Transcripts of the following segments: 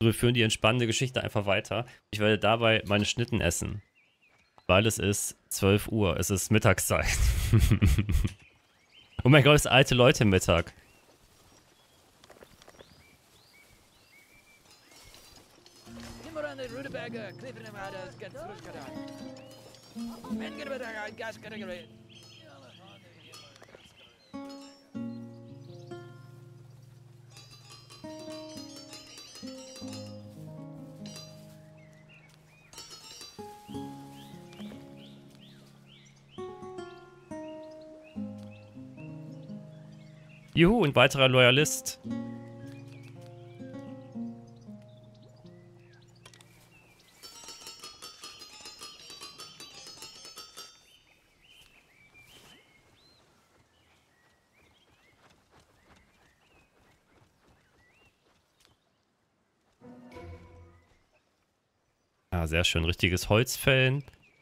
Und wir führen die entspannende Geschichte einfach weiter. Ich werde dabei meine Schnitten essen. Weil es ist 12 Uhr. Es ist Mittagszeit. Oh mein Gott, es ist alte Leute Mittag. Juhu, ein weiterer Loyalist. Ah, sehr schön. Richtiges Holzfällen.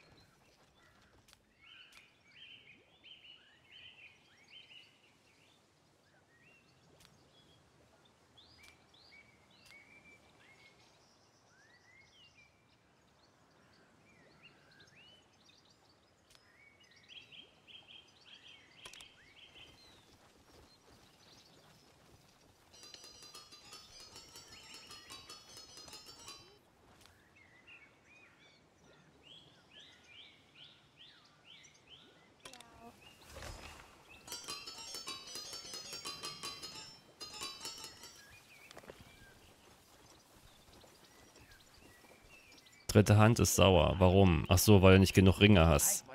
Dritte Hand ist sauer. Warum? Ach so, weil du nicht genug Ringe hast.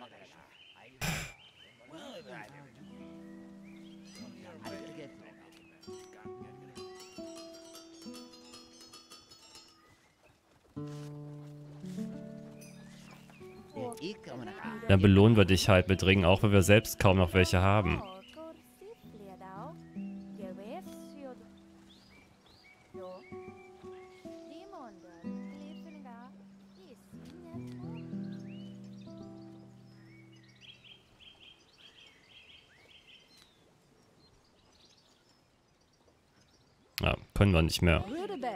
Dann belohnen wir dich halt mit Ringen, auch wenn wir selbst kaum noch welche haben. Ja, können wir nicht mehr.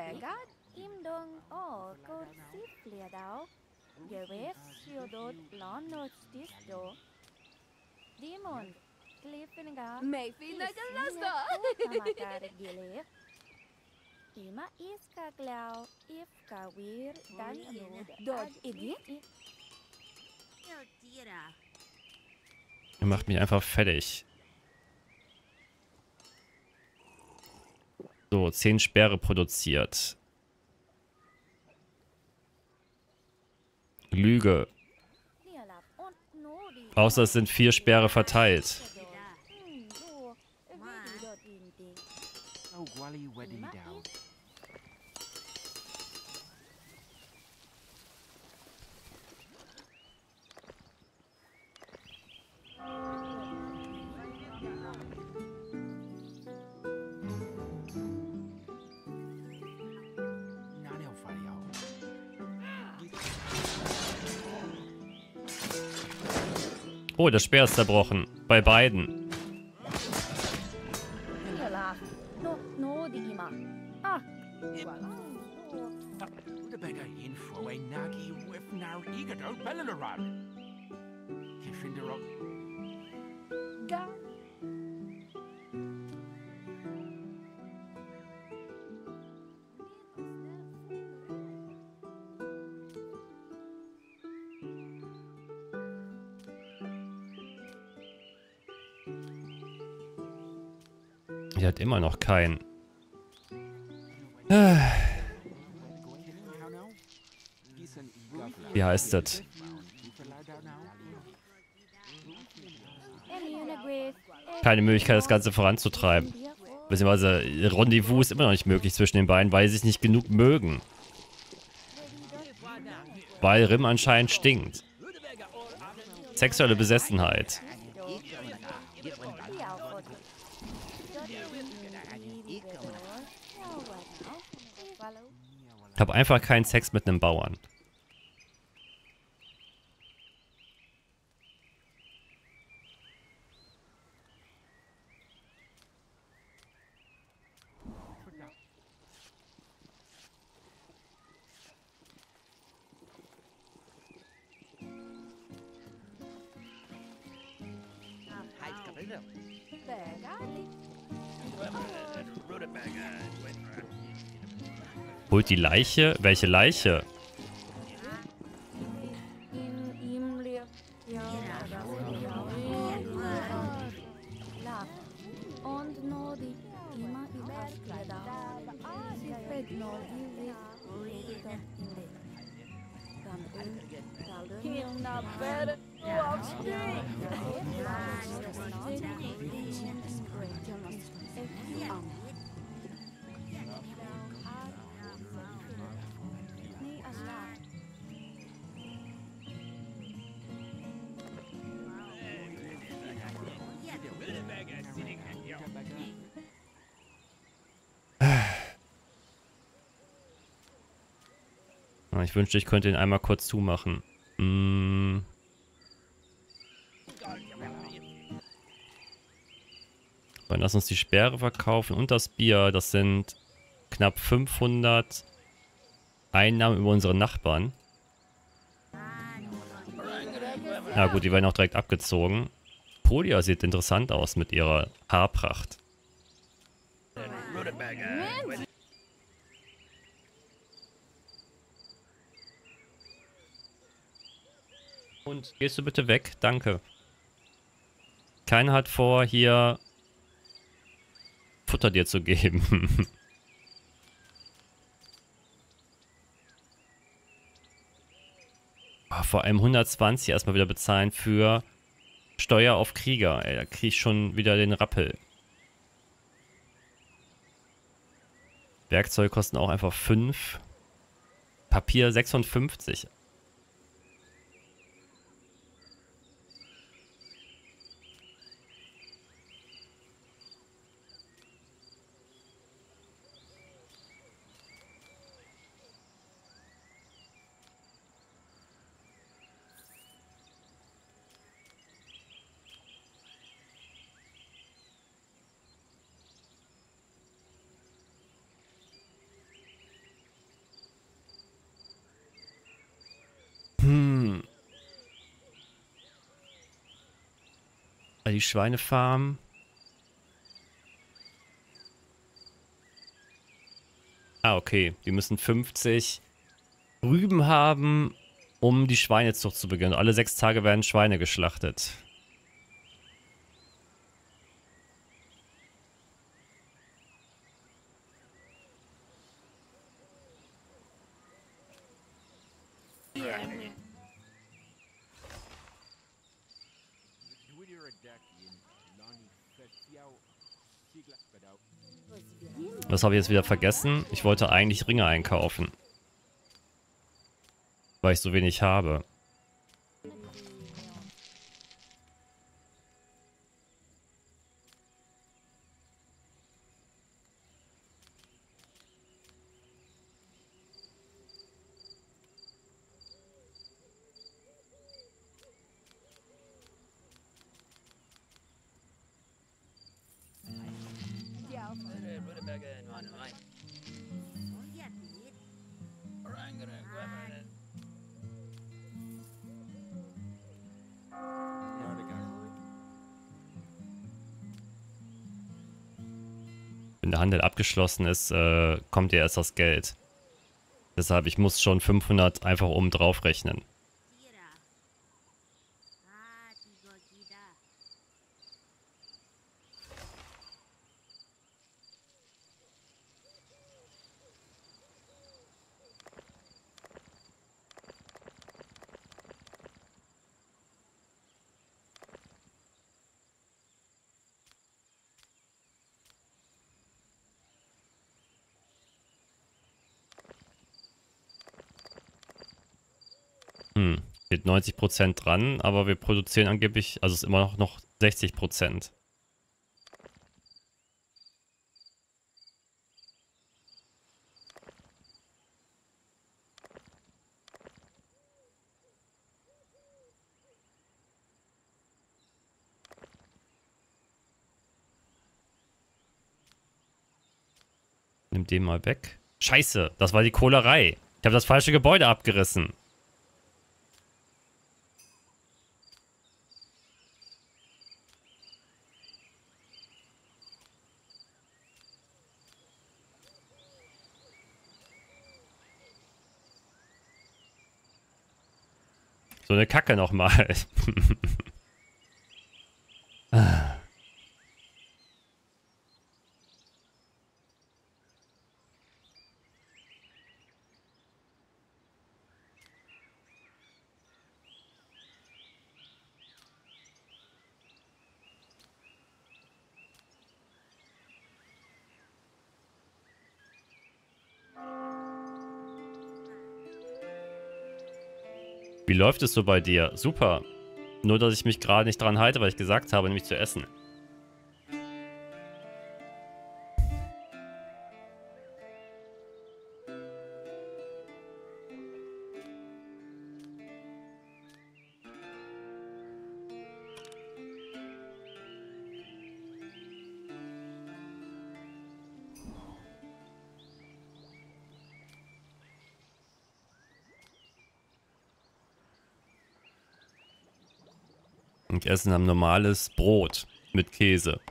Er macht mich einfach fertig. So, 10 Speere produziert. Lüge. Außer es sind 4 Speere verteilt. Oh, der Speer ist zerbrochen. Bei beiden. Die hat immer noch keinen. Wie heißt das? Keine Möglichkeit, das Ganze voranzutreiben. Beziehungsweise Rendezvous ist immer noch nicht möglich zwischen den beiden, weil sie sich nicht genug mögen. Weil Rim anscheinend stinkt. Sexuelle Besessenheit. Ich habe einfach keinen Sex mit einem Bauern. Holt die Leiche? Welche Leiche? Ich wünschte, ich könnte ihn einmal kurz zumachen. Dann lass uns die Sperre verkaufen und das Bier. Das sind knapp 500 Einnahmen über unsere Nachbarn. Ja gut, die werden auch direkt abgezogen. Polia sieht interessant aus mit ihrer Haarpracht. Und gehst du bitte weg? Danke. Keiner hat vor, hier Futter dir zu geben. Vor allem 120 erstmal wieder bezahlen für Steuer auf Krieger. Ey, da krieg ich schon wieder den Rappel. Werkzeuge kosten auch einfach 5. Papier 56. Die Schweinefarm. Ah, okay. Die müssen 50 Rüben haben, um die Schweinezucht zu beginnen. Alle 6 Tage werden Schweine geschlachtet. Das habe ich jetzt wieder vergessen. Ich wollte eigentlich Ringe einkaufen. Weil ich so wenig habe. Wenn der Handel abgeschlossen ist, kommt ja erst das Geld. Deshalb, ich muss schon 500 einfach oben drauf rechnen. Steht 90% dran, aber wir produzieren angeblich, also es ist immer noch 60%. Nimm den mal weg. Scheiße, das war die Kohlerei. Ich habe das falsche Gebäude abgerissen. So eine Kacke nochmal. Wie läuft es so bei dir? Super. Nur, dass ich mich gerade nicht dran halte, weil ich gesagt habe, nämlich zu essen. Und ich esse ein normales Brot mit Käse.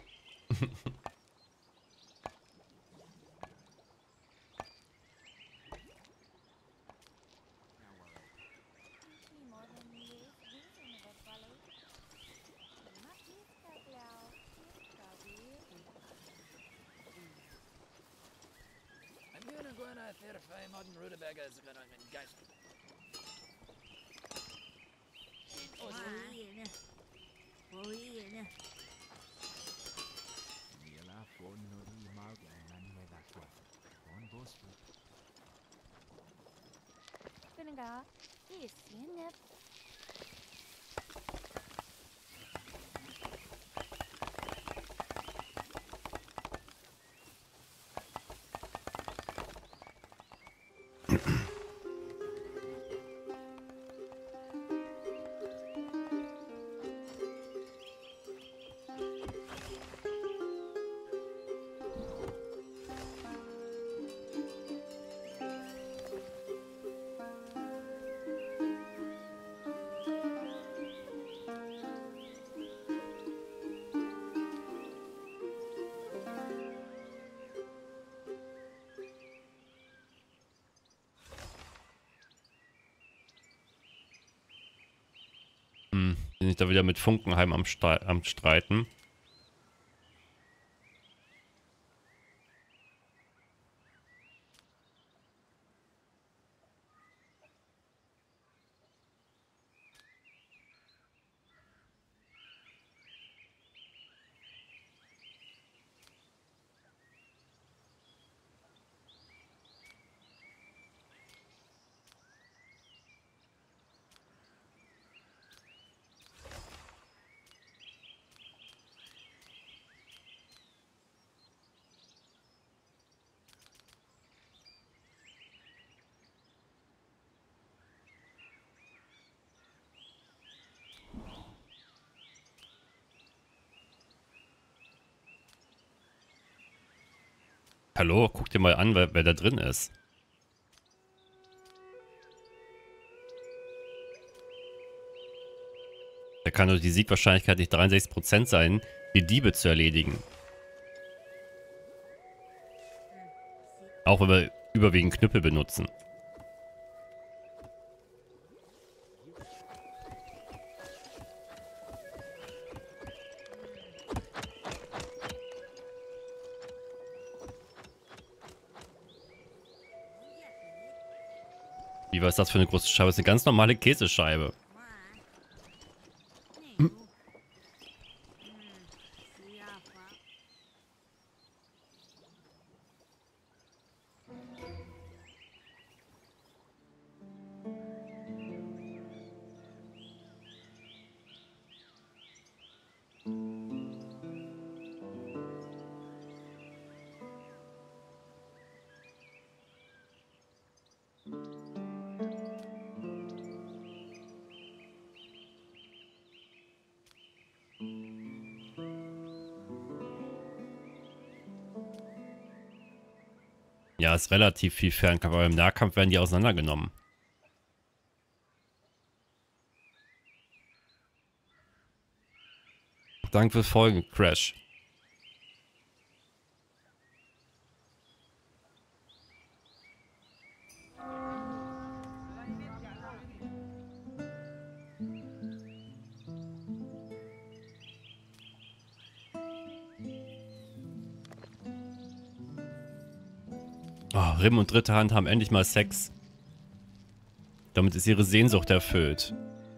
Bin ich da wieder mit Funkenheim am Streiten. Hallo, guck dir mal an, wer da drin ist. Da kann doch die Siegwahrscheinlichkeit nicht 63% sein, die Diebe zu erledigen. Auch wenn wir überwiegend Knüppel benutzen. Wie war das für eine große Scheibe? Das ist eine ganz normale Käsescheibe. Ja, ist relativ viel Fernkampf, aber im Nahkampf werden die auseinandergenommen. Danke fürs Folgen, Crash. Oh, Rim und dritte Hand haben endlich mal Sex. Damit ist ihre Sehnsucht erfüllt.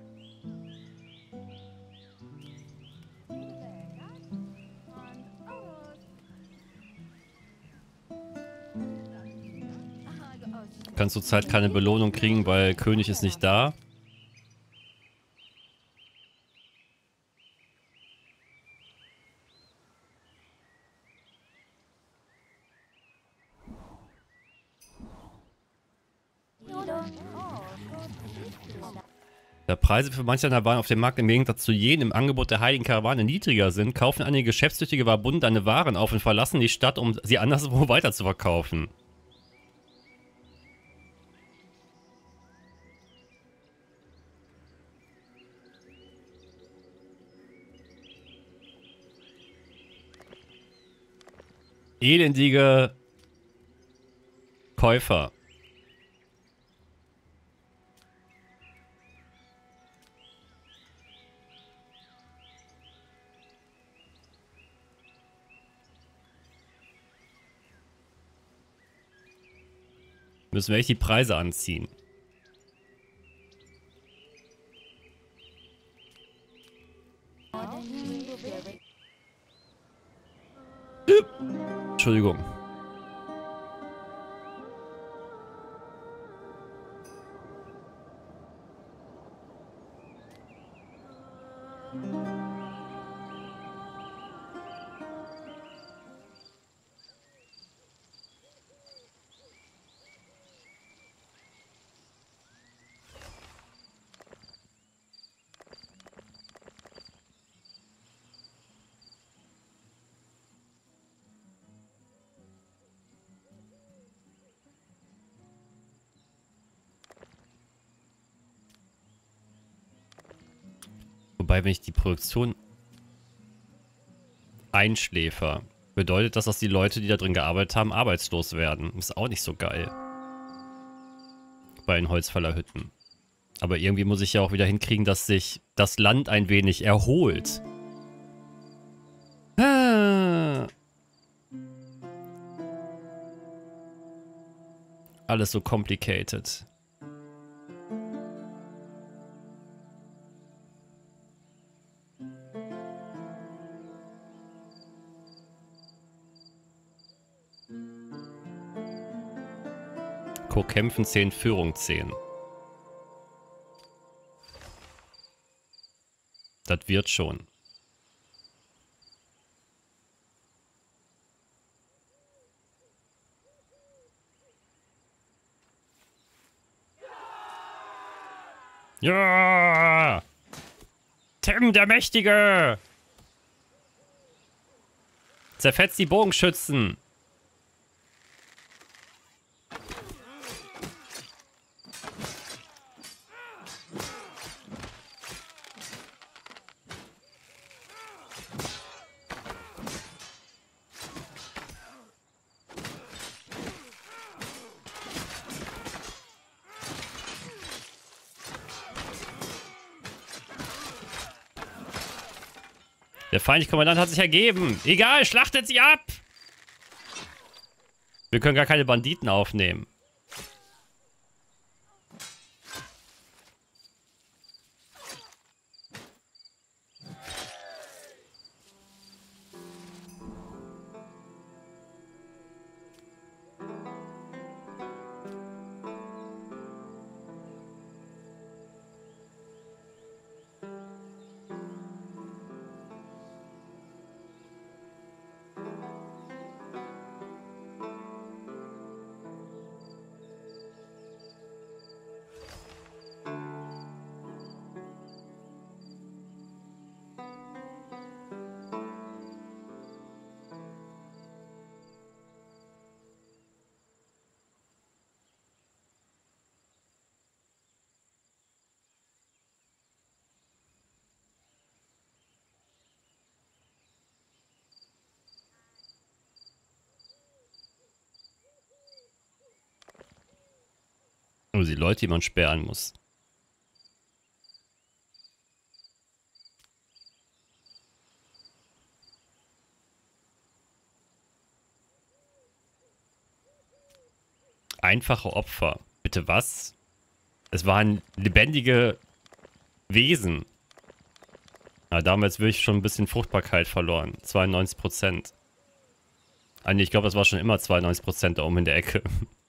Du kannst zurzeit keine Belohnung kriegen, weil König ist nicht da. Da Preise für manche Waren auf dem Markt im Gegensatz zu jenen im Angebot der heiligen Karawane niedriger sind, kaufen einige geschäftstüchtige Wabunden deine Waren auf und verlassen die Stadt, um sie anderswo weiter zu verkaufen. Elendige Käufer. Müssen wir echt die Preise anziehen. Entschuldigung. Wobei, wenn ich die Produktion einschläfer, bedeutet das, dass die Leute, die da drin gearbeitet haben, arbeitslos werden. Ist auch nicht so geil. Bei den Holzfällerhütten. Aber irgendwie muss ich ja auch wieder hinkriegen, dass sich das Land ein wenig erholt. Alles so complicated. Co-Kämpfen 10, Führung 10. Das wird schon. Ja! Tim, der Mächtige! Zerfetzt die Bogenschützen! Der feindliche Kommandant hat sich ergeben. Egal, schlachtet sie ab! Wir können gar keine Banditen aufnehmen. Also die Leute, die man sperren muss. Einfache Opfer. Bitte was? Es waren lebendige Wesen. Na, damals wirklich schon ein bisschen Fruchtbarkeit verloren. 92%. Ah nee, ich glaube, das war schon immer 92% da oben in der Ecke.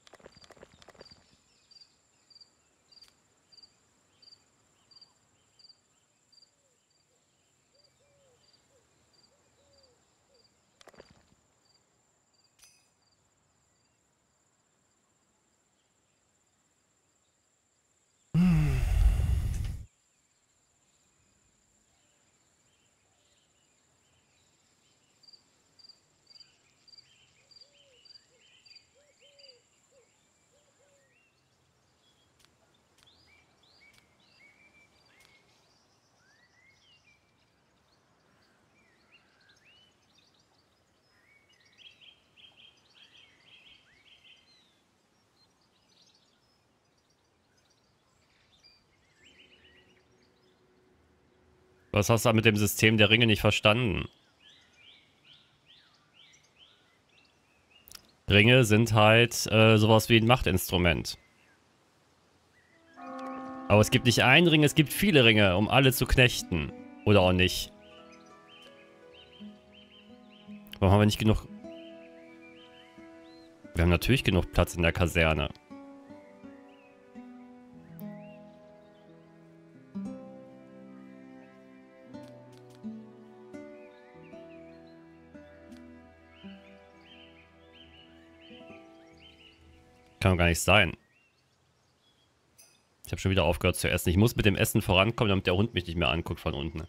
Was hast du mit dem System der Ringe nicht verstanden? Ringe sind halt sowas wie ein Machtinstrument. Aber es gibt nicht einen Ring, es gibt viele Ringe, um alle zu knechten. Oder auch nicht. Warum haben wir nicht genug... Wir haben natürlich genug Platz in der Kaserne. Kann doch gar nicht sein. Ich habe schon wieder aufgehört zu essen. Ich muss mit dem Essen vorankommen, damit der Hund mich nicht mehr anguckt von unten.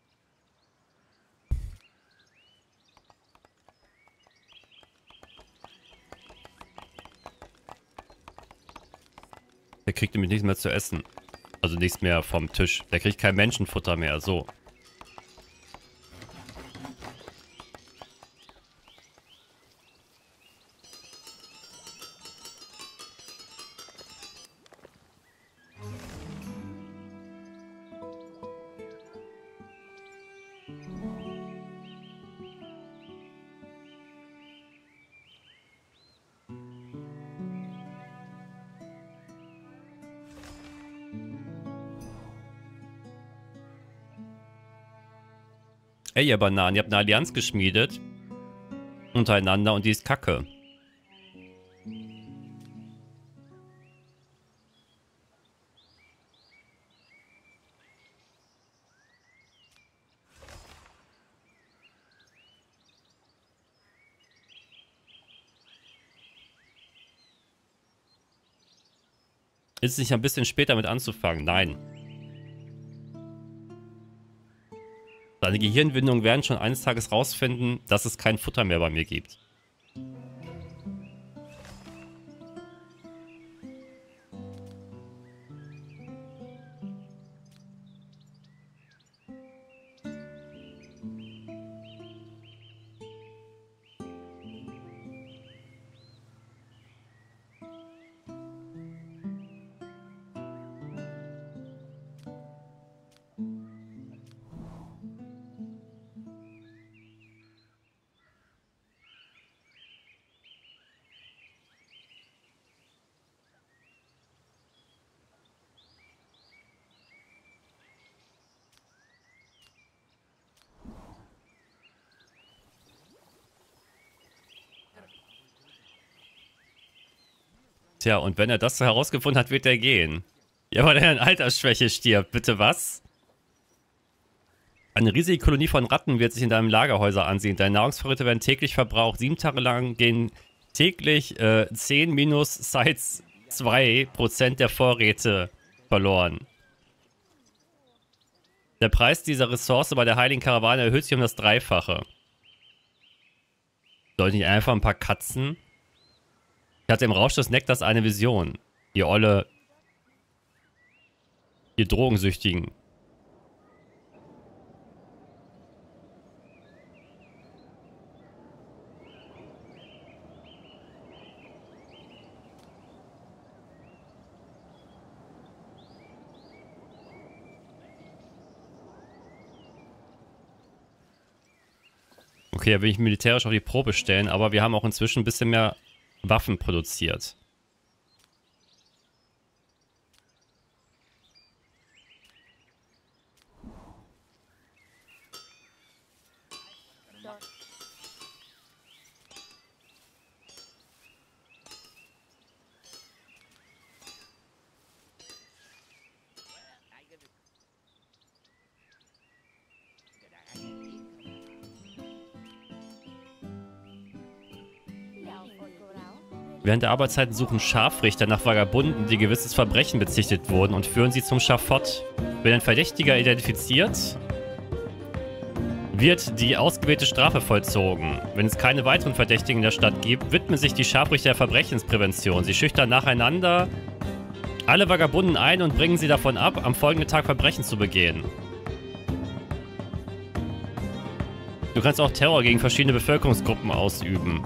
Der kriegt nämlich nichts mehr zu essen. Also nichts mehr vom Tisch. Der kriegt kein Menschenfutter mehr. So. Ey, ihr Bananen, ihr habt eine Allianz geschmiedet. Untereinander und die ist kacke. Ist es nicht ein bisschen später mit anzufangen? Nein. Deine Gehirnwindungen werden schon eines Tages rausfinden, dass es kein Futter mehr bei mir gibt. Tja, und wenn er das so herausgefunden hat, wird er gehen. Ja, weil er an Altersschwäche stirbt. Bitte was? Eine riesige Kolonie von Ratten wird sich in deinem Lagerhäuser ansehen. Deine Nahrungsvorräte werden täglich verbraucht. 7 Tage lang gehen täglich 10 minus Sites 2% der Vorräte verloren. Der Preis dieser Ressource bei der Heiligen Karawane erhöht sich um das Dreifache. Soll ich nicht einfach ein paar Katzen? Ich hatte im Rausch des Nektars eine Vision. Ihr olle... Ihr Drogensüchtigen. Okay, da will ich militärisch auf die Probe stellen, aber wir haben auch inzwischen ein bisschen mehr Waffen produziert. Während der Arbeitszeiten suchen Scharfrichter nach Vagabunden, die gewisses Verbrechen bezichtigt wurden, und führen sie zum Schafott. Wenn ein Verdächtiger identifiziert, wird die ausgewählte Strafe vollzogen. Wenn es keine weiteren Verdächtigen in der Stadt gibt, widmen sich die Scharfrichter der Verbrechensprävention. Sie schüchtern nacheinander alle Vagabunden ein und bringen sie davon ab, am folgenden Tag Verbrechen zu begehen. Du kannst auch Terror gegen verschiedene Bevölkerungsgruppen ausüben.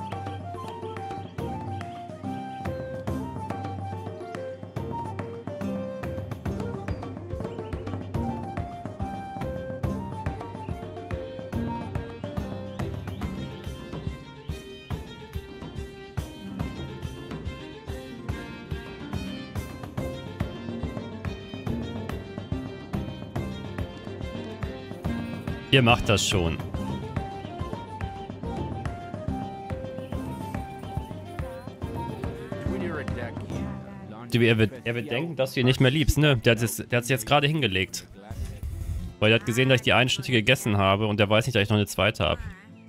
Ihr macht das schon. Er wird denken, dass du ihn nicht mehr liebst, ne? Der hat es jetzt gerade hingelegt. Weil er hat gesehen, dass ich die eine Schnitte gegessen habe und der weiß nicht, dass ich noch eine zweite habe.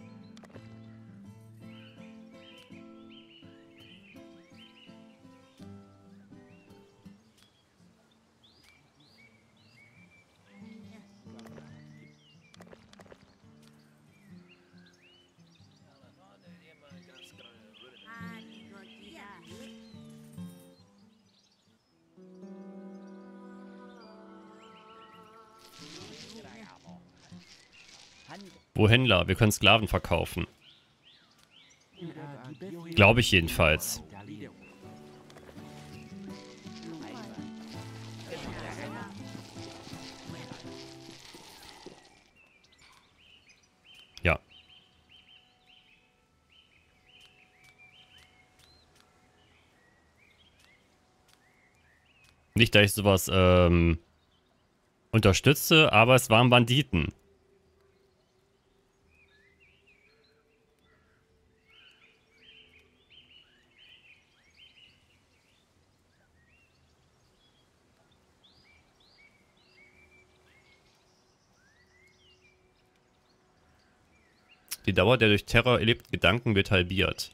Wo Händler? Wir können Sklaven verkaufen. Glaube ich jedenfalls. Ja. Nicht, dass ich sowas unterstütze, aber es waren Banditen. Die Dauer der durch Terror erlebten Gedanken wird halbiert.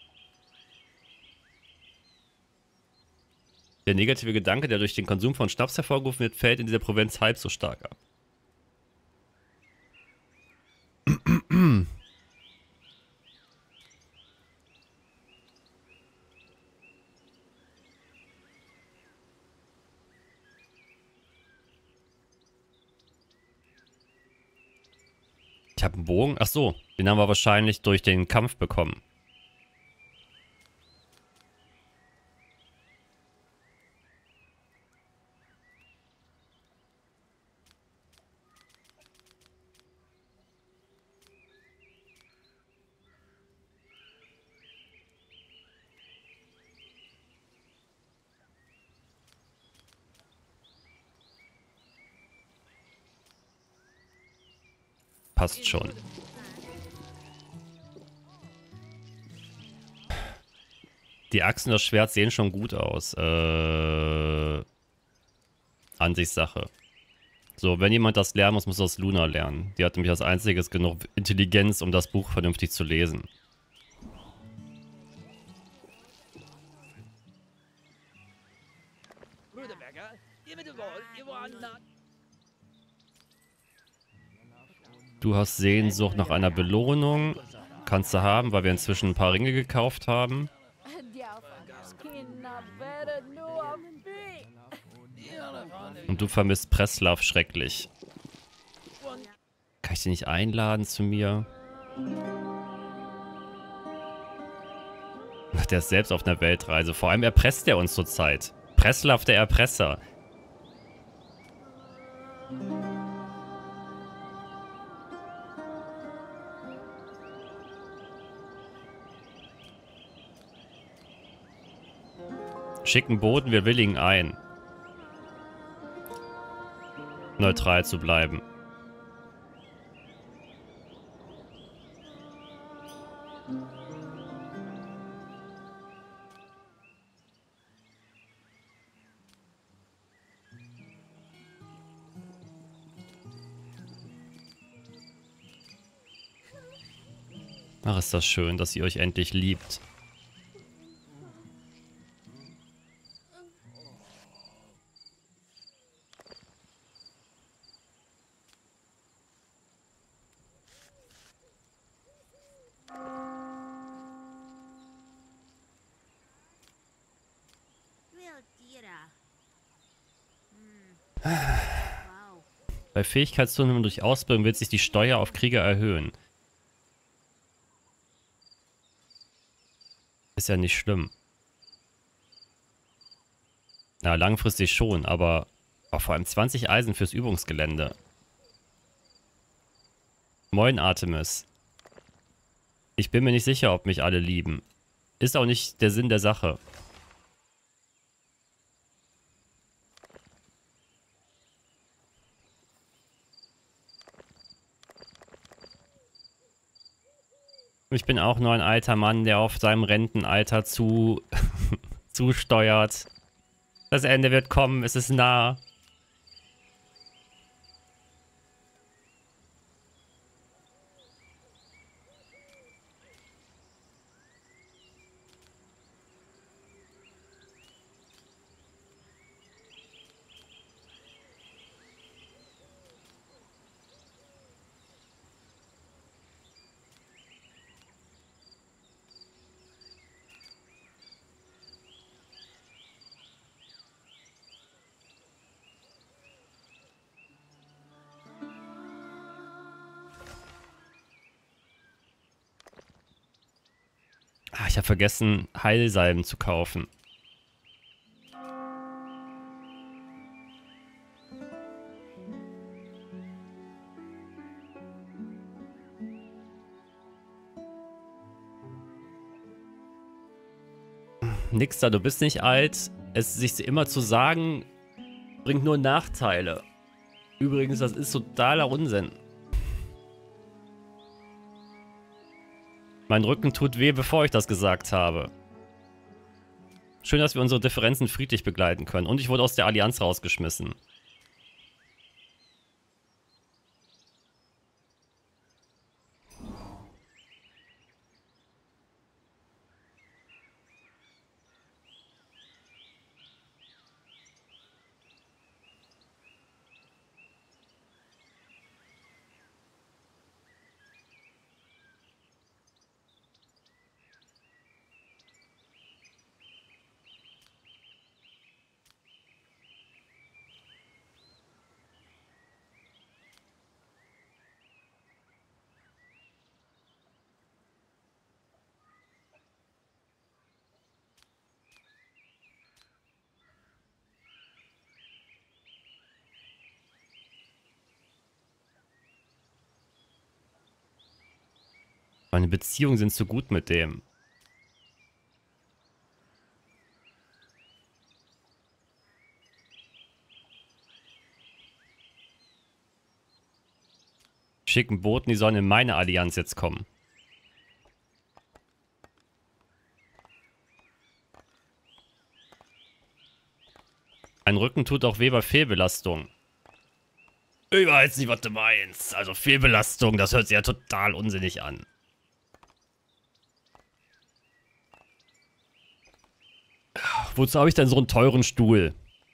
Der negative Gedanke, der durch den Konsum von Schnaps hervorgerufen wird, fällt in dieser Provinz halb so stark ab. Ich habe einen Bogen. Ach so, den haben wir wahrscheinlich durch den Kampf bekommen. Passt schon. Die Axt und das Schwert sehen schon gut aus. Ansichtssache. So, wenn jemand das lernen muss, muss das Luna lernen. Die hat nämlich als einziges genug Intelligenz, um das Buch vernünftig zu lesen. Du hast Sehnsucht nach einer Belohnung. Kannst du haben, weil wir inzwischen ein paar Ringe gekauft haben. Und du vermisst Preslav schrecklich. Kann ich den nicht einladen zu mir? Ach, der ist selbst auf einer Weltreise. Vor allem erpresst er uns zurzeit. Preslav, der Erpresser. Schicken Boten, wir willigen ein. Neutral zu bleiben. Ach, ist das schön, dass ihr euch endlich liebt. Bei Fähigkeitszunahme durch Ausbildung wird sich die Steuer auf Krieger erhöhen. Ist ja nicht schlimm. Na, langfristig schon, aber vor allem 20 Eisen fürs Übungsgelände. Moin, Artemis. Ich bin mir nicht sicher, ob mich alle lieben. Ist auch nicht der Sinn der Sache. Ich bin auch nur ein alter Mann, der auf seinem Rentenalter zusteuert. Das Ende wird kommen, es ist nah. Ich habe vergessen, Heilsalben zu kaufen. Nix da, du bist nicht alt. Es sich immer zu sagen, bringt nur Nachteile. Übrigens, das ist totaler Unsinn. Mein Rücken tut weh, bevor ich das gesagt habe. Schön, dass wir unsere Differenzen friedlich begleiten können. Und ich wurde aus der Allianz rausgeschmissen. Meine Beziehungen sind so gut mit dem. Schicken Boten, die sollen in meine Allianz jetzt kommen. Ein Rücken tut auch weh bei Fehlbelastung. Ich weiß nicht, was du meinst. Also Fehlbelastung, das hört sich ja total unsinnig an. Wozu habe ich denn so einen teuren Stuhl?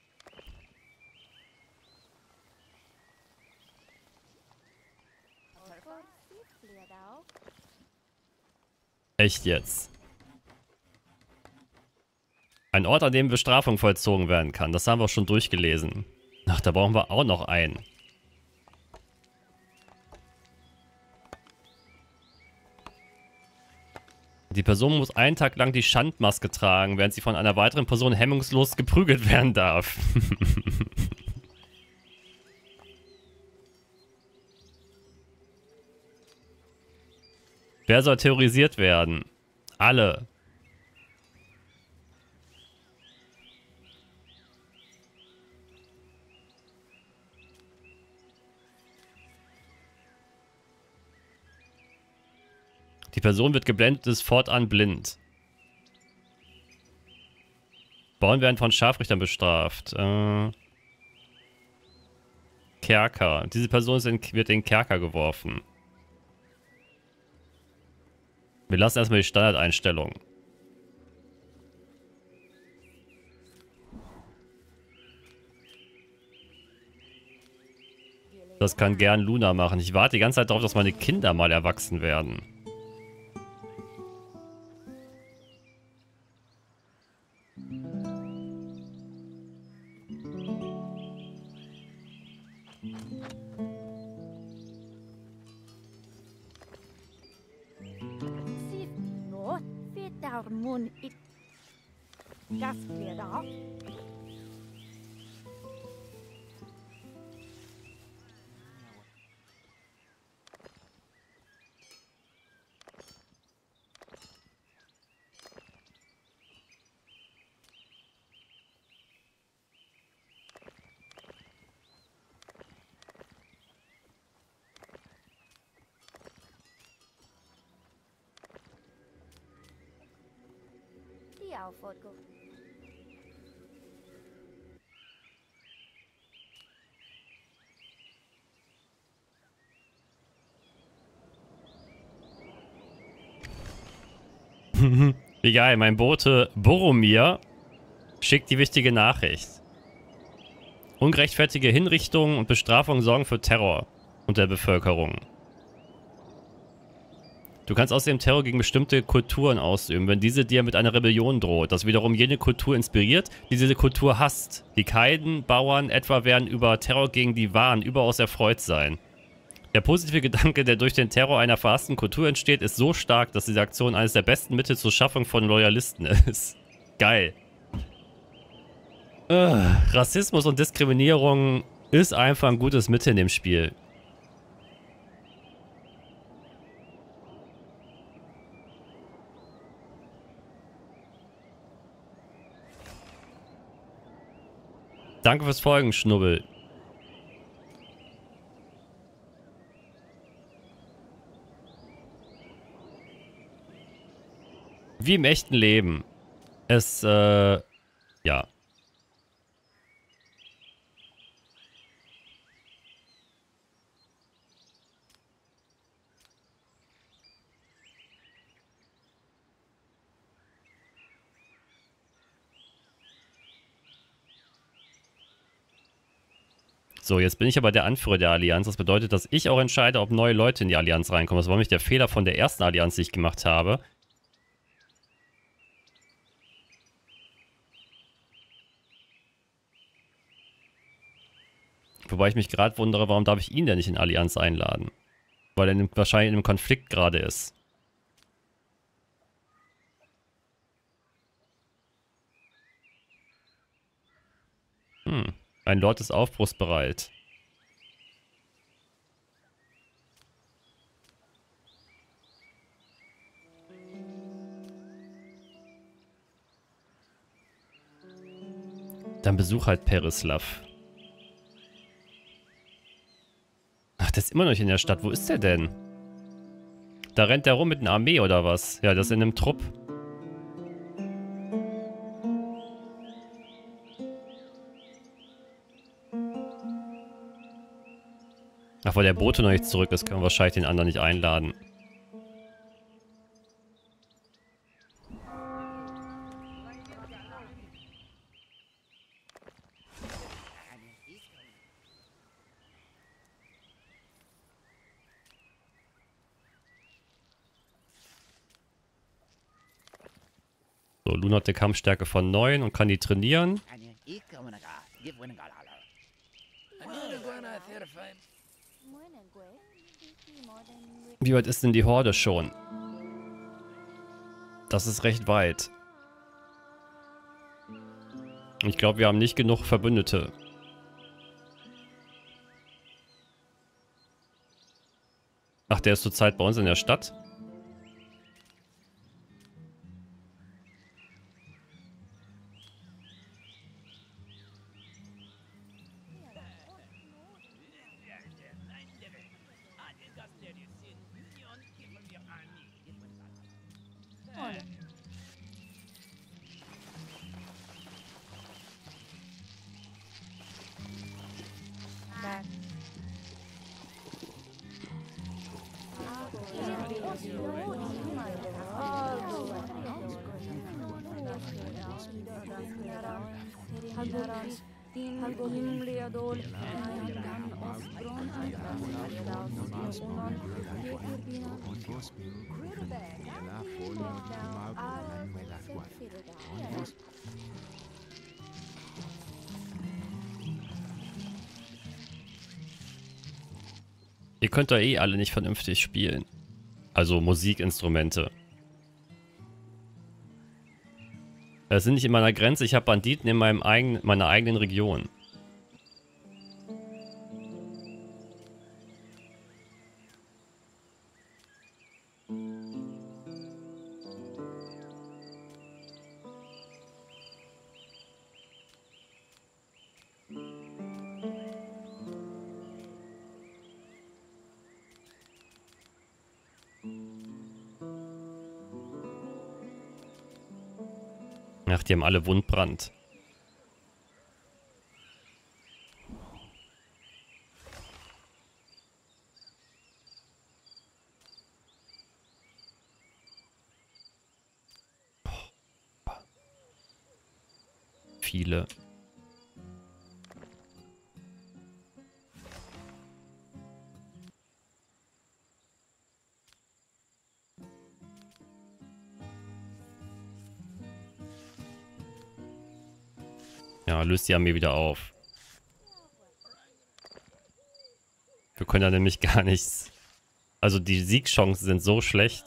Echt jetzt? Ein Ort, an dem Bestrafung vollzogen werden kann. Das haben wir auch schon durchgelesen. Ach, da brauchen wir auch noch einen. Die Person muss einen Tag lang die Schandmaske tragen, während sie von einer weiteren Person hemmungslos geprügelt werden darf. Wer soll terrorisiert werden? Alle. Die Person wird geblendet, ist fortan blind. Bauern werden von Scharfrichtern bestraft. Kerker. Diese Person wird in den Kerker geworfen. Wir lassen erstmal die Standardeinstellung. Das kann gern Luna machen. Ich warte die ganze Zeit darauf, dass meine Kinder mal erwachsen werden. Mun ik. Das wird auch. Die Aufforderung. Wie geil, mein Bote Boromir schickt die wichtige Nachricht. Ungerechtfertige Hinrichtungen und Bestrafungen sorgen für Terror unter der Bevölkerung. Du kannst außerdem Terror gegen bestimmte Kulturen ausüben, wenn diese dir mit einer Rebellion droht, das wiederum jene Kultur inspiriert, die diese Kultur hasst. Die Kaiden, Bauern etwa werden über Terror gegen die Waren überaus erfreut sein. Der positive Gedanke, der durch den Terror einer verhassten Kultur entsteht, ist so stark, dass diese Aktion eines der besten Mittel zur Schaffung von Loyalisten ist. Geil. Rassismus und Diskriminierung ist einfach ein gutes Mittel in dem Spiel. Danke fürs Folgen, Schnubbel. Wie im echten Leben. Es, ja. So, jetzt bin ich aber der Anführer der Allianz. Das bedeutet, dass ich auch entscheide, ob neue Leute in die Allianz reinkommen. Das war nämlich der Fehler von der ersten Allianz, die ich gemacht habe. Wobei ich mich gerade wundere, warum darf ich ihn denn nicht in Allianz einladen? Weil er wahrscheinlich in einem Konflikt gerade ist. Ein Lord ist aufbruchsbereit. Dann besuch halt Perislav. Ach, der ist immer noch nicht in der Stadt. Wo ist der denn? Da rennt der rum mit einer Armee oder was? Ja, das ist in einem Trupp. Ach, weil der Bote noch nicht zurück ist, können wir wahrscheinlich den anderen nicht einladen. So, Luna hat eine Kampfstärke von 9 und kann die trainieren. Wie weit ist denn die Horde schon? Das ist recht weit. Ich glaube, wir haben nicht genug Verbündete. Ach, der ist zurzeit bei uns in der Stadt? Ihr könnt doch eh alle nicht vernünftig spielen. Also Musikinstrumente. Es sind nicht in meiner Grenze, ich habe Banditen in meiner eigenen Region. Ach, die haben alle Wundbrand. Viele. Ja, löst die Armee wieder auf. Wir können da nämlich gar nichts. Also die Siegchancen sind so schlecht.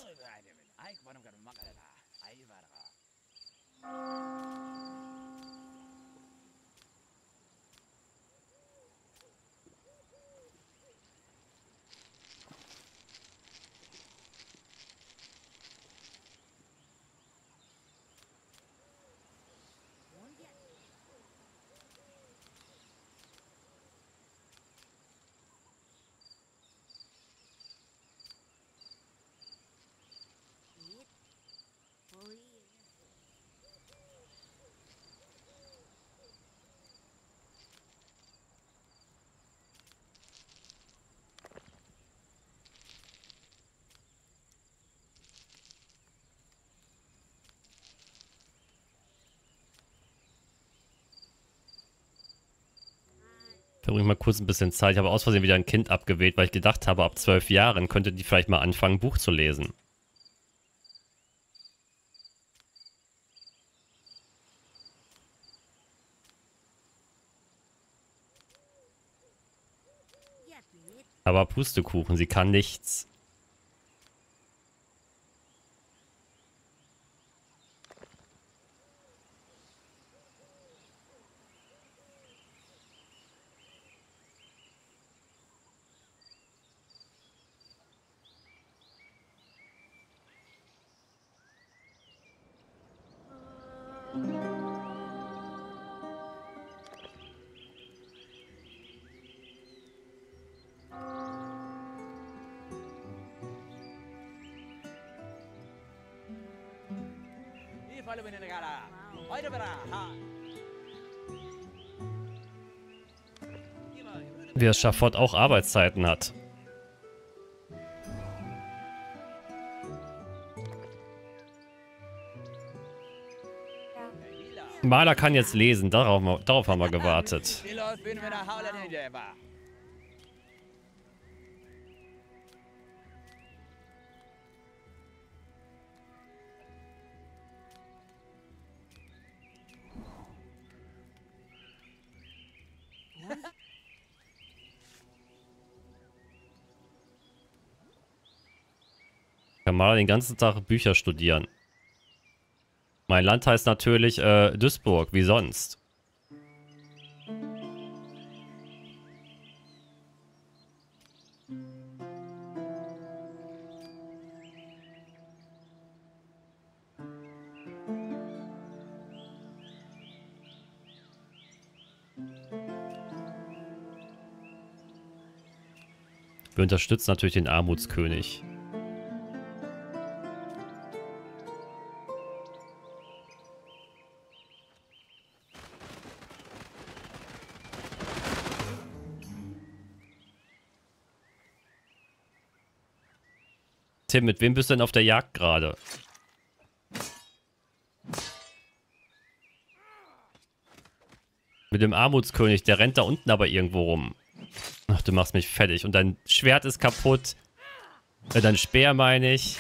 Verbringe mal kurz ein bisschen Zeit. Ich habe aus Versehen wieder ein Kind abgewählt, weil ich gedacht habe, ab 12 Jahren könnte die vielleicht mal anfangen, ein Buch zu lesen. Aber Pustekuchen, sie kann nichts. Wie das Schafott auch Arbeitszeiten hat. Maler kann jetzt lesen, darauf haben wir gewartet. Kann Maler den ganzen Tag Bücher studieren. Mein Land heißt natürlich Duisburg, wie sonst. Wir unterstützen natürlich den Armutskönig. Tim, mit wem bist du denn auf der Jagd gerade? Mit dem Armutskönig, der rennt da unten aber irgendwo rum. Ach, du machst mich fertig. Und dein Schwert ist kaputt. Dein Speer meine ich.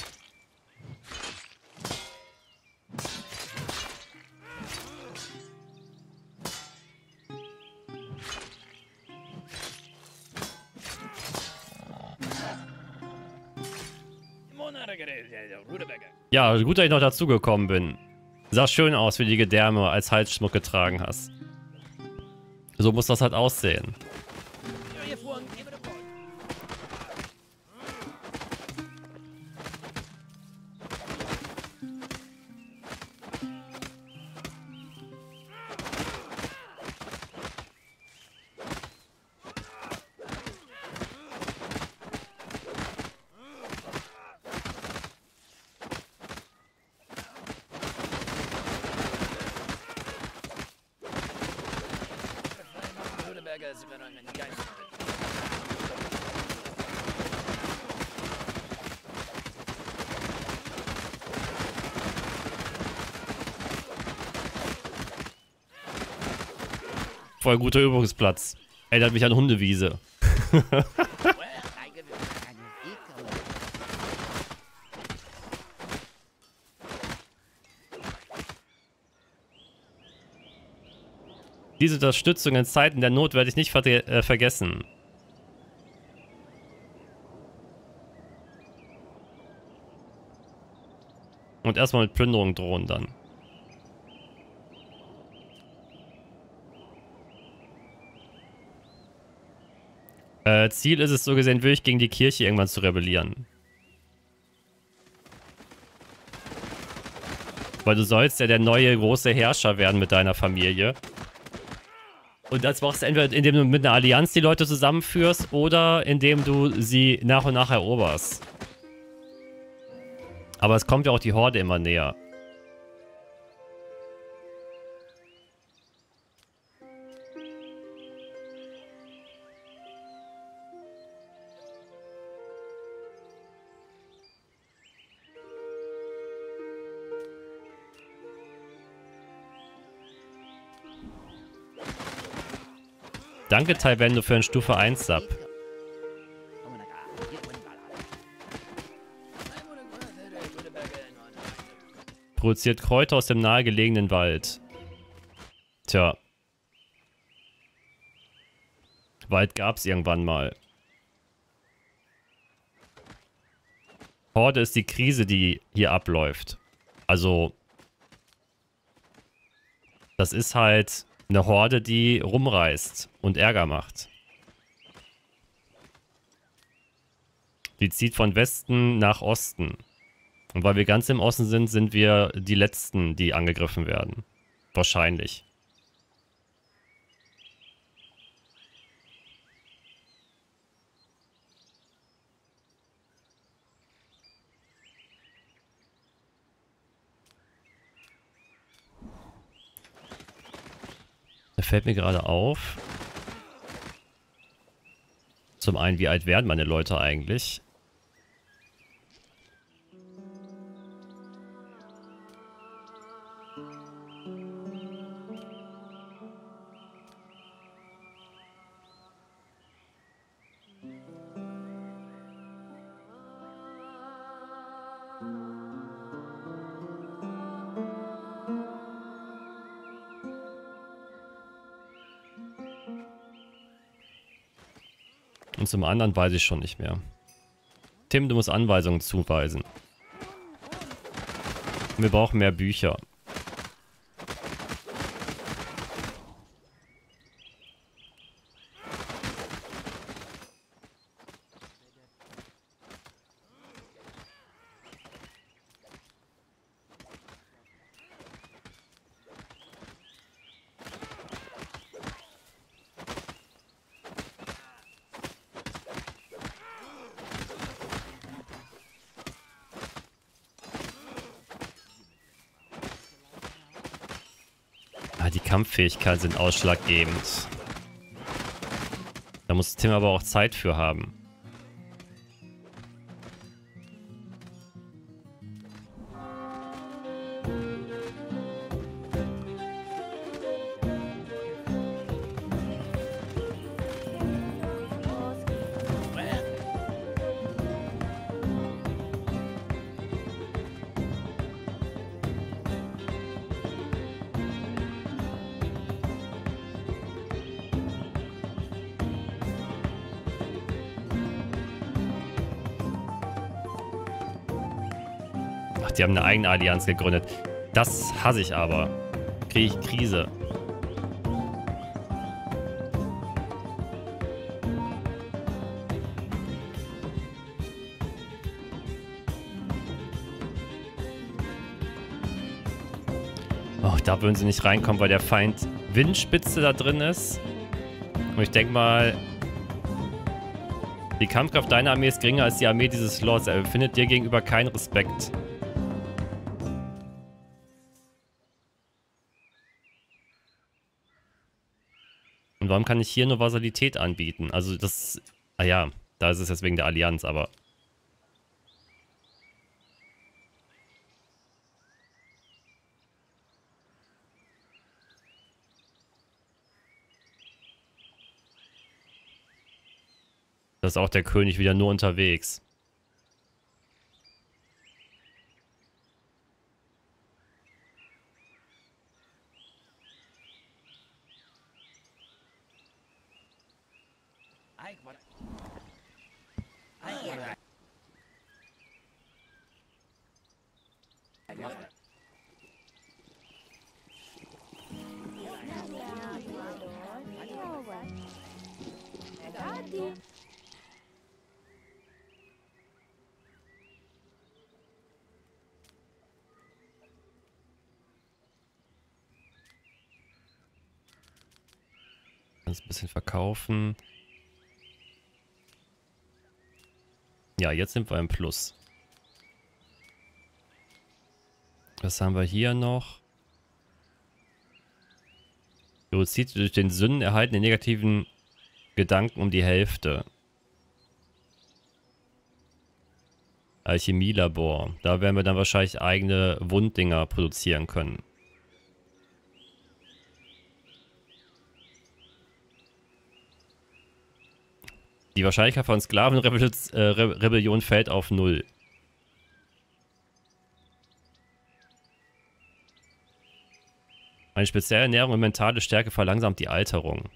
Ja, gut, dass ich noch dazugekommen bin. Sah schön aus, wie die Gedärme als Halsschmuck getragen hast. So muss das halt aussehen. Voll guter Übungsplatz. Erinnert mich an Hundewiese. Diese Unterstützung in Zeiten der Not werde ich nicht vergessen. Und erstmal mit Plünderung drohen dann. Ziel ist es so gesehen, wirklich gegen die Kirche irgendwann zu rebellieren. Weil du sollst ja der neue große Herrscher werden mit deiner Familie. Und das machst du entweder, indem du mit einer Allianz die Leute zusammenführst oder indem du sie nach und nach eroberst. Aber es kommt ja auch die Horde immer näher. Danke, Taibendo, für einen Stufe 1 Sub. Produziert Kräuter aus dem nahegelegenen Wald. Tja. Wald gab's irgendwann mal. Horde ist die Krise, die hier abläuft. Also, das ist halt eine Horde, die rumreist und Ärger macht. Die zieht von Westen nach Osten. Und weil wir ganz im Osten sind, sind wir die Letzten, die angegriffen werden. Wahrscheinlich. Da fällt mir gerade auf. Zum einen, wie alt werden meine Leute eigentlich? Und zum anderen weiß ich schon nicht mehr. Tim, du musst Anweisungen zuweisen. Wir brauchen mehr Bücher. Die Kampffähigkeiten sind ausschlaggebend. Da muss Tim aber auch Zeit für haben. Die haben eine eigene Allianz gegründet. Das hasse ich aber. Kriege ich Krise. Oh, da würden sie nicht reinkommen, weil der Feind Windspitze da drin ist. Und ich denke mal, die Kampfkraft deiner Armee ist geringer als die Armee dieses Lords. Er findet dir gegenüber keinen Respekt. Und warum kann ich hier nur Vasalität anbieten? Also das... Ah ja, da ist es jetzt wegen der Allianz, aber... Da ist auch der König wieder nur unterwegs. Kannst ein bisschen verkaufen. Ja, jetzt sind wir im Plus. Was haben wir hier noch? Reduziert durch den Sünden erhaltene negativen Gedanken um die Hälfte. Alchemielabor. Da werden wir dann wahrscheinlich eigene Wunddinger produzieren können. Die Wahrscheinlichkeit von Sklavenrebellion fällt auf 0. Eine spezielle Ernährung und mentale Stärke verlangsamt die Alterung.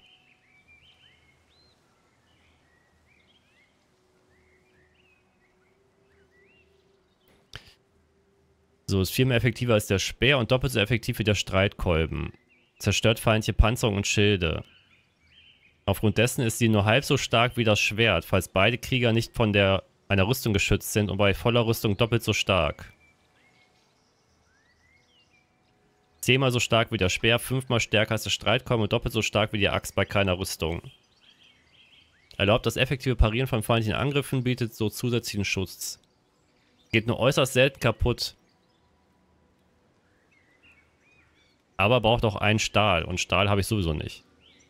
So, ist 4-mal effektiver als der Speer und doppelt so effektiv wie der Streitkolben. Zerstört feindliche Panzerung und Schilde. Aufgrund dessen ist sie nur halb so stark wie das Schwert, falls beide Krieger nicht von einer Rüstung geschützt sind und bei voller Rüstung doppelt so stark. 10-mal so stark wie der Speer, 5-mal stärker als der Streitkolben und doppelt so stark wie die Axt bei keiner Rüstung. Erlaubt das effektive Parieren von feindlichen Angriffen, bietet so zusätzlichen Schutz. Geht nur äußerst selten kaputt. Aber braucht auch einen Stahl und Stahl habe ich sowieso nicht.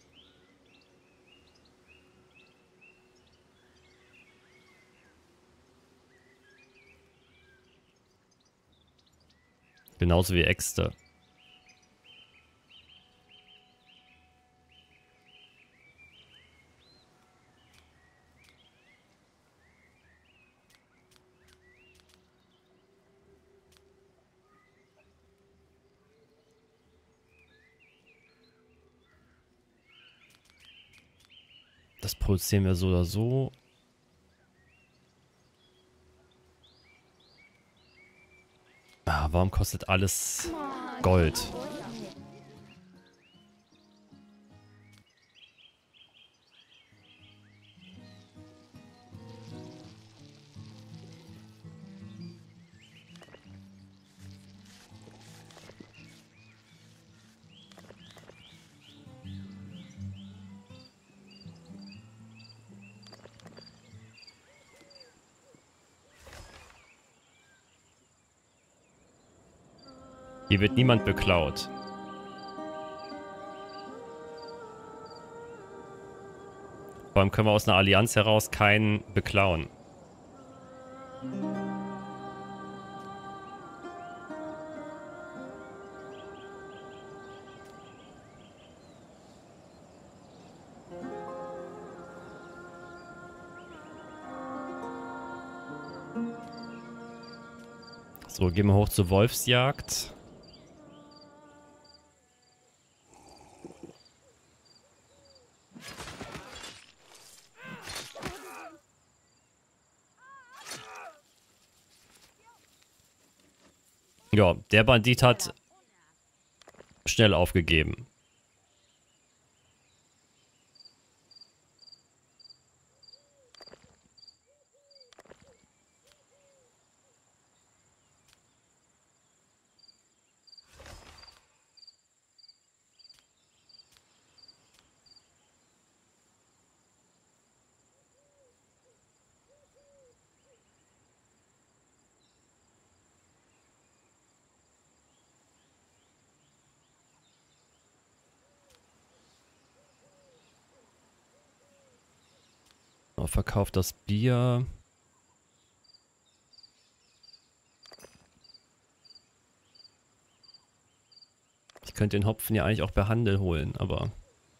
Genauso wie Äxte. Das produzieren wir so oder so. Ah, warum kostet alles Gold? Hier wird niemand beklaut. Vor allem können wir aus einer Allianz heraus keinen beklauen. So, gehen wir hoch zur Wolfsjagd. Ja, der Bandit hat schnell aufgegeben. Verkauft das Bier. Ich könnte den Hopfen ja eigentlich auch per Handel holen, aber...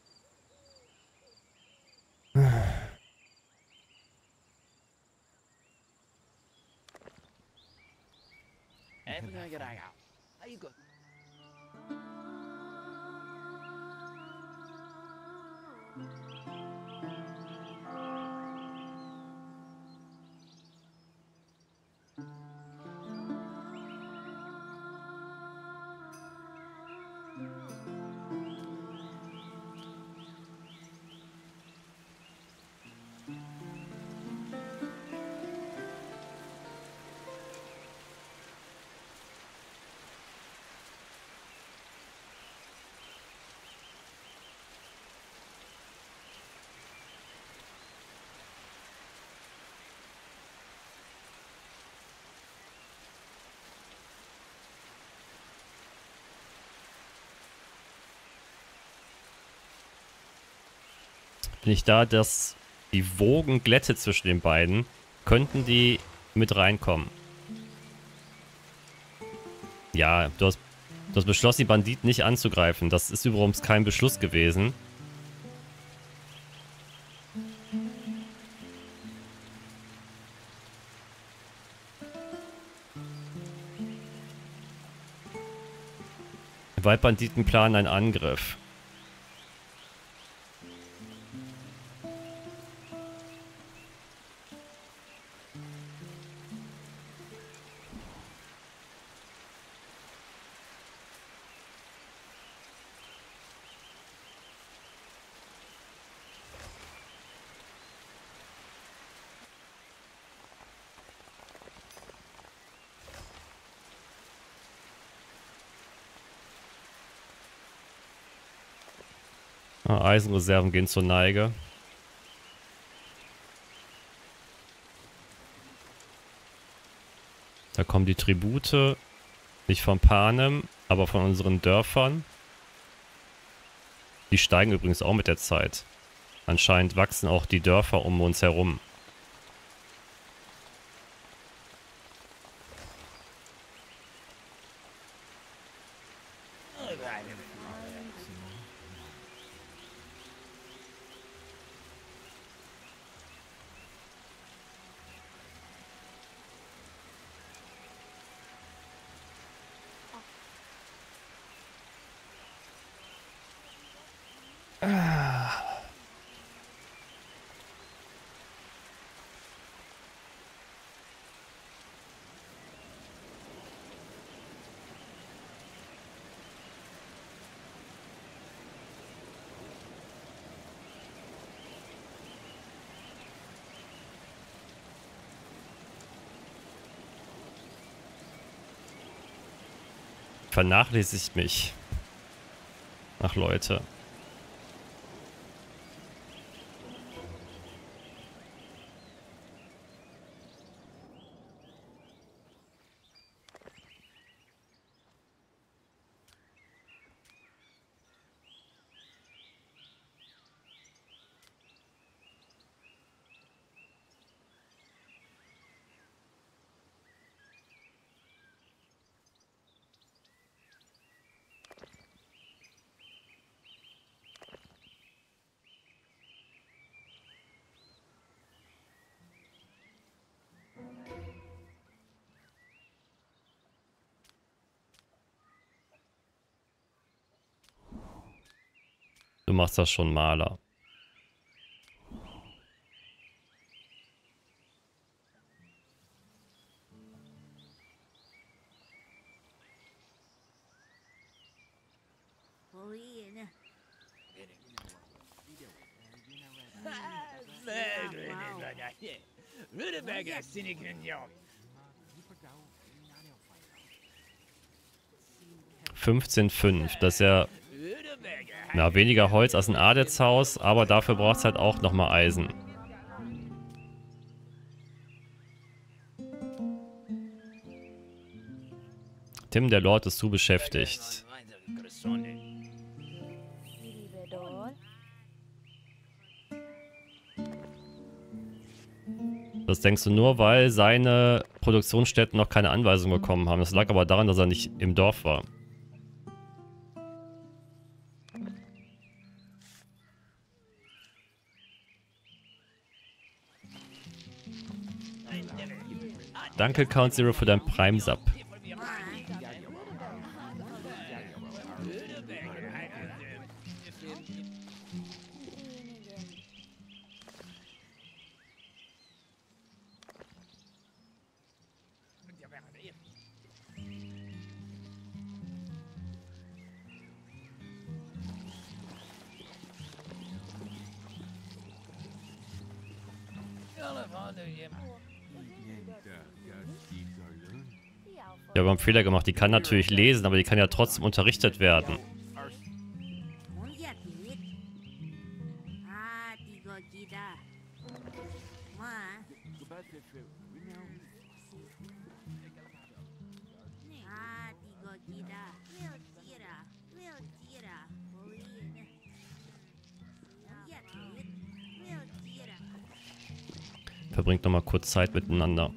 Bin ich da, dass die Wogen glättet zwischen den beiden, könnten die mit reinkommen. Ja, du hast beschlossen, die Banditen nicht anzugreifen. Das ist übrigens kein Beschluss gewesen. Die Waldbanditen planen einen Angriff. Eisenreserven gehen zur Neige. Da kommen die Tribute. Nicht von Panem, aber von unseren Dörfern. Die steigen übrigens auch mit der Zeit. Anscheinend wachsen auch die Dörfer um uns herum. Vernachlässigt mich. Ach Leute. Du machst das schon, Maler. Rüdeberger Sinignon. 15,5. Das ist ja weniger Holz als ein Adelshaus, aber dafür braucht es halt auch nochmal Eisen. Tim, der Lord, ist zu beschäftigt. Das denkst du nur, weil seine Produktionsstätten noch keine Anweisung bekommen haben. Das lag aber daran, dass er nicht im Dorf war. Danke, Count Zero, für dein Prime-Sub. Ja, wir haben einen Fehler gemacht. Die kann natürlich lesen, aber die kann ja trotzdem unterrichtet werden. Verbringt noch mal kurz Zeit miteinander.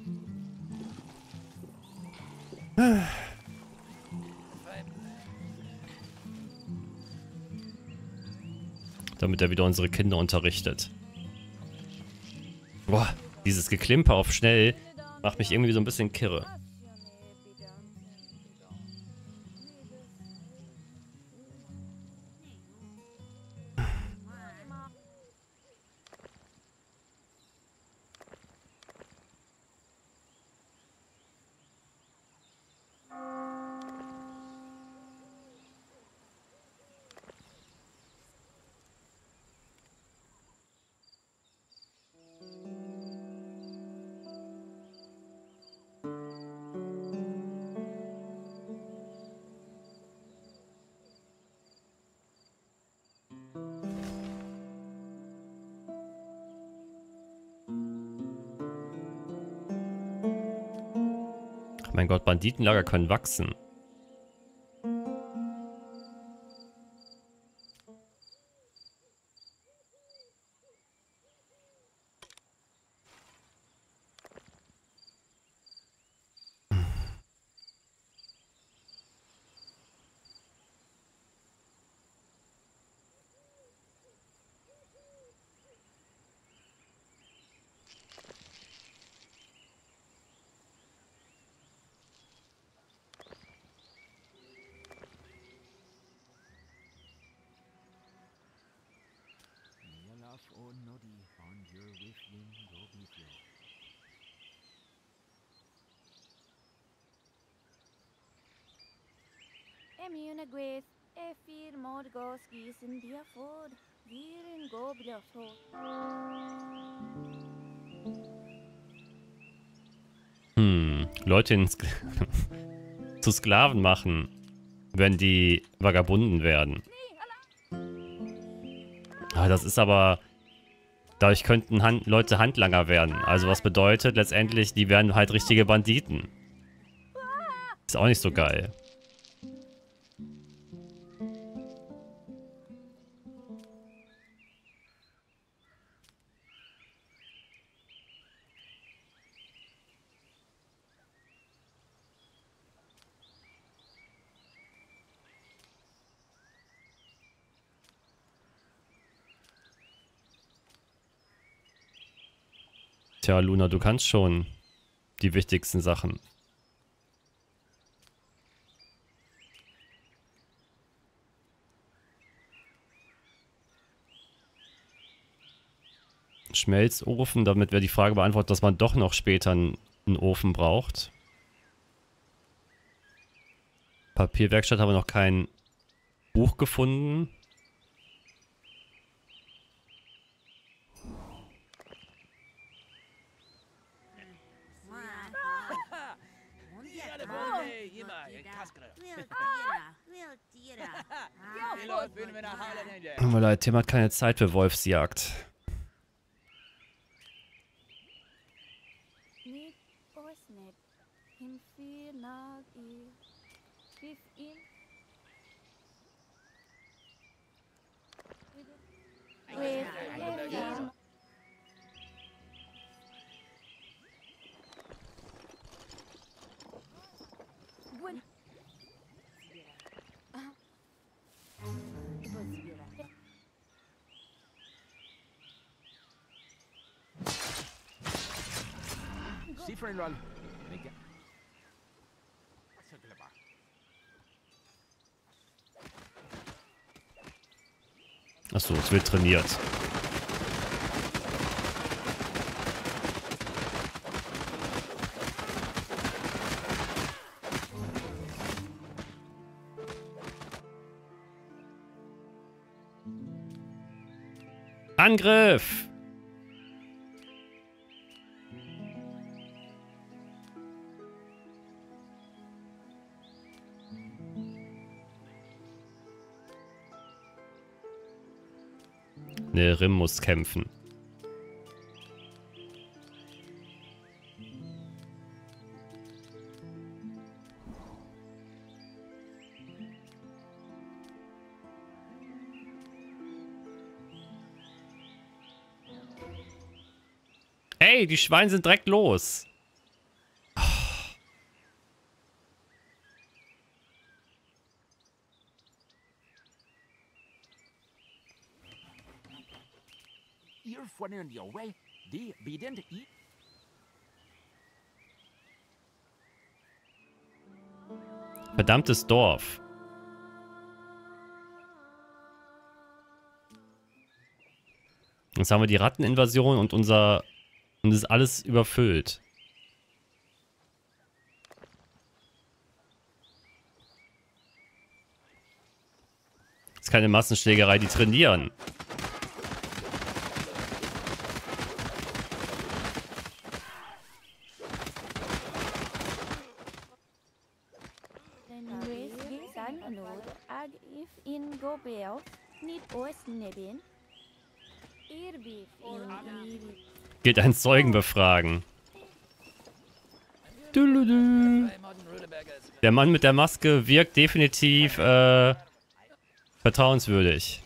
Damit er wieder unsere Kinder unterrichtet. Boah, dieses Geklimper auf schnell macht mich irgendwie so ein bisschen kirre. Mein Gott, Banditenlager können wachsen. Immunagwith, Efir Mordgos Gießen Diafod, Viren Goblioso. Leute zu Sklaven machen, wenn die Vagabunden werden. Ah, das ist aber... Dadurch könnten Leute Handlanger werden. Also was bedeutet letztendlich, die werden halt richtige Banditen. Ist auch nicht so geil. Tja, Luna, du kannst schon die wichtigsten Sachen. Schmelzofen, damit wäre die Frage beantwortet, dass man doch noch später einen Ofen braucht. Papierwerkstatt haben wir noch kein Buch gefunden. Tut mir leid, Tim hat keine Zeit für Wolfsjagd. Achso, es wird trainiert. Angriff! Ne, Rim muss kämpfen. Ey, die Schweine sind direkt los. Verdammtes Dorf. Jetzt haben wir die Ratteninvasion und und ist alles überfüllt. Das ist keine Massenschlägerei, die trainieren. Geht einen Zeugen befragen. Der Mann mit der Maske wirkt definitiv vertrauenswürdig.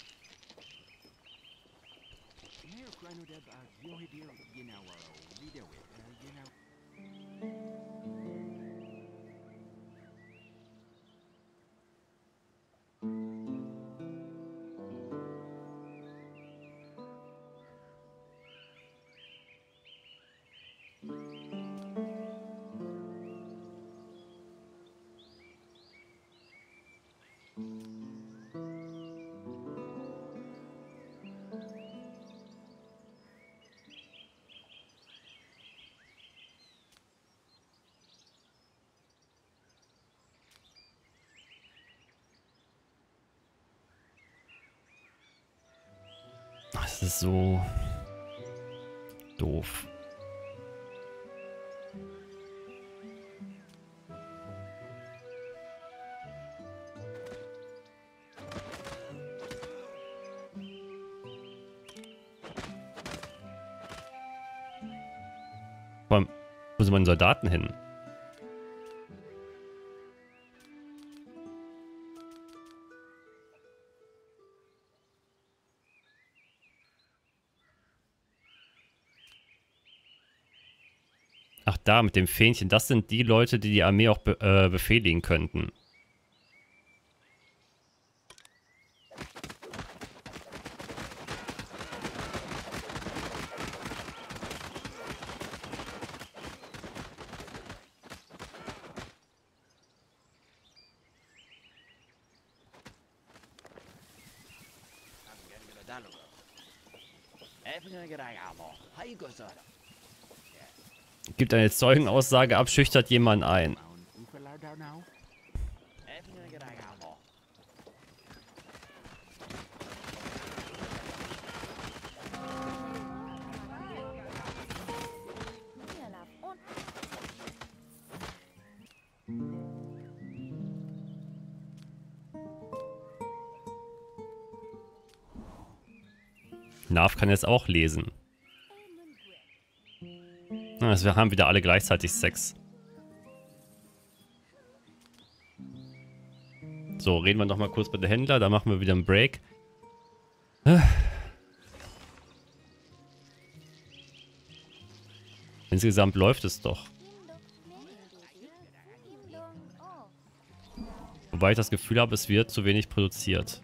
Das ist so doof. Vor allem, wo sind meine Soldaten hin? Ach, da mit dem Fähnchen. Das sind die Leute, die die Armee auch befehligen könnten. Gibt eine Zeugenaussage ab, schüchtert jemanden ein. Nav kann jetzt auch lesen. Also wir haben wieder alle gleichzeitig Sex. So, reden wir nochmal kurz mit dem Händler, da machen wir wieder einen Break. Insgesamt läuft es doch. Wobei ich das Gefühl habe, es wird zu wenig produziert.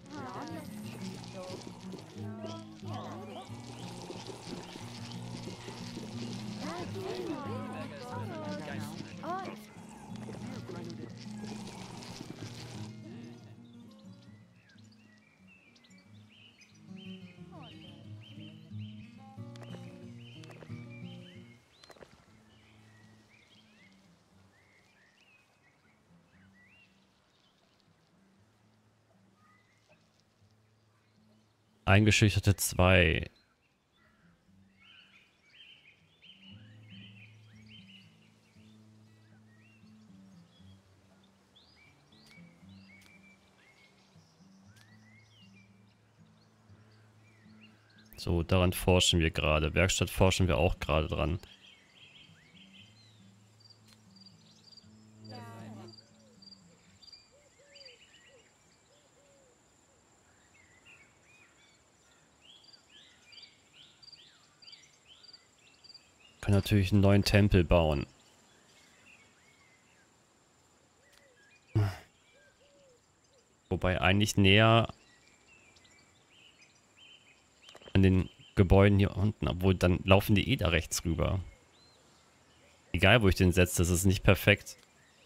Eingeschüchterte 2. So, daran forschen wir gerade. Werkstatt forschen wir auch gerade dran. Können natürlich einen neuen Tempel bauen. Wobei eigentlich näher an den Gebäuden hier unten, obwohl dann laufen die eh da rechts rüber. Egal wo ich den setze, das ist nicht perfekt.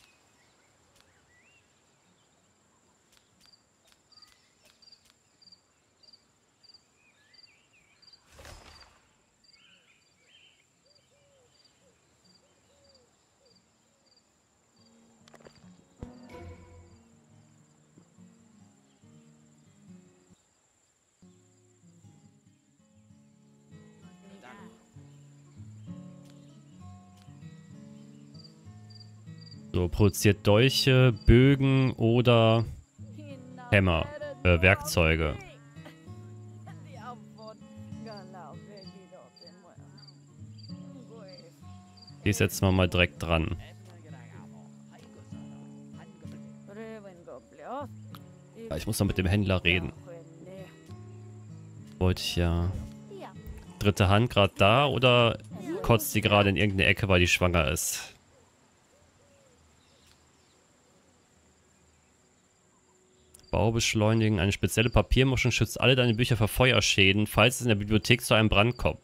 So, produziert Dolche, Bögen oder Hämmer, Werkzeuge. Die setzen wir mal direkt dran. Ja, ich muss noch mit dem Händler reden. Wollte ich ja. Dritte Hand gerade da oder kotzt sie gerade in irgendeine Ecke, weil die schwanger ist? Bau beschleunigen. Eine spezielle Papiermischung schützt alle deine Bücher vor Feuerschäden, falls es in der Bibliothek zu einem Brand kommt.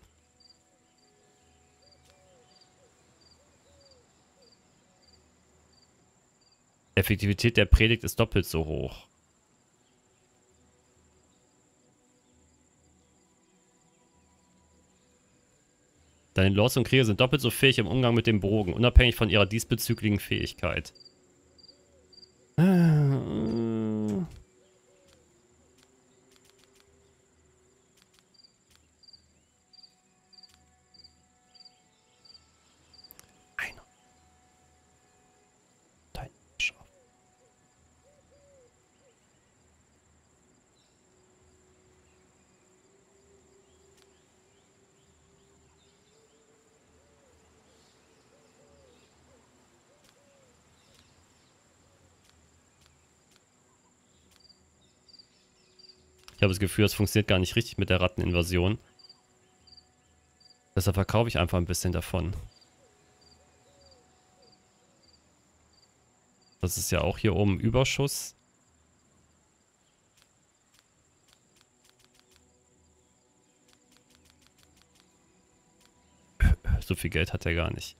Effektivität der Predigt ist doppelt so hoch. Deine Lords und Krieger sind doppelt so fähig im Umgang mit dem Bogen, unabhängig von ihrer diesbezüglichen Fähigkeit. Ich habe das Gefühl, das funktioniert gar nicht richtig mit der Ratteninvasion. Deshalb verkaufe ich einfach ein bisschen davon. Das ist ja auch hier oben Überschuss. So viel Geld hat er gar nicht.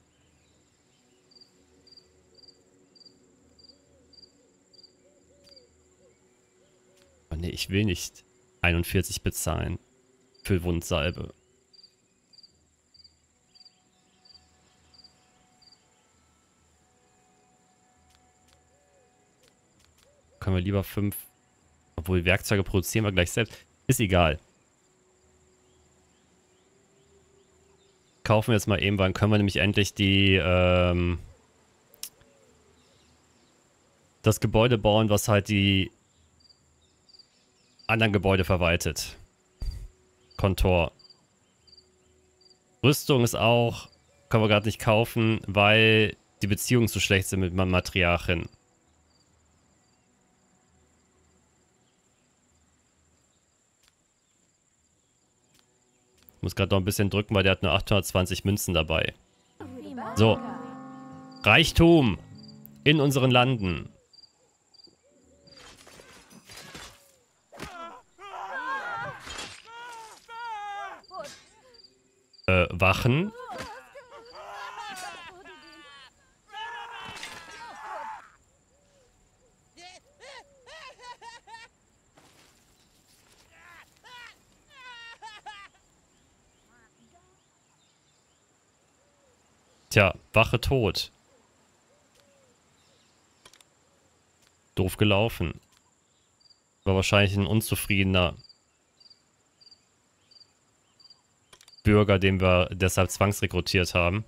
Oh nee, ich will nicht 41 bezahlen für Wundsalbe. Können wir lieber 5... Obwohl, Werkzeuge produzieren wir gleich selbst. Ist egal. Kaufen wir jetzt mal eben, wann können wir nämlich endlich die, das Gebäude bauen, was halt die anderen Gebäude verwaltet. Kontor. Rüstung ist auch, können wir gerade nicht kaufen, weil die Beziehungen zu schlecht sind mit meinem Matriarchin. Ich muss gerade noch ein bisschen drücken, weil der hat nur 820 Münzen dabei. So. Reichtum in unseren Landen. Wachen. Tja, Wache tot. Doof gelaufen. War wahrscheinlich ein unzufriedener Bürger, den wir deshalb zwangsrekrutiert haben.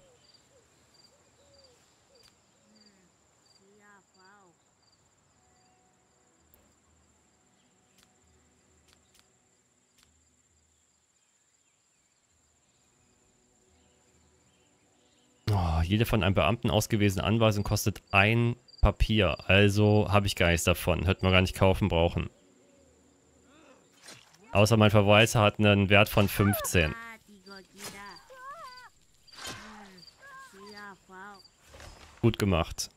Oh, jede von einem Beamten ausgewiesene Anweisung kostet ein Papier. Also habe ich gar nichts davon. Hätten wir gar nicht kaufen brauchen. Außer mein Verwalter hat einen Wert von 15. Gut gemacht.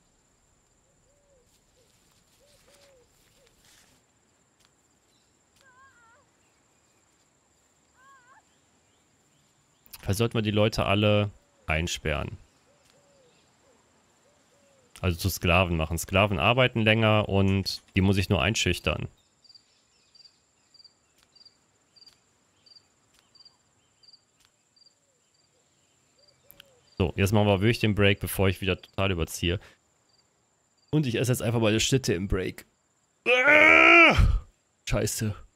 Vielleicht sollten wir die Leute alle einsperren. Also zu Sklaven machen. Sklaven arbeiten länger und die muss ich nur einschüchtern. So, jetzt machen wir wirklich den Break, bevor ich wieder total überziehe. Und ich esse jetzt einfach mal eine Schnitte im Break. Scheiße.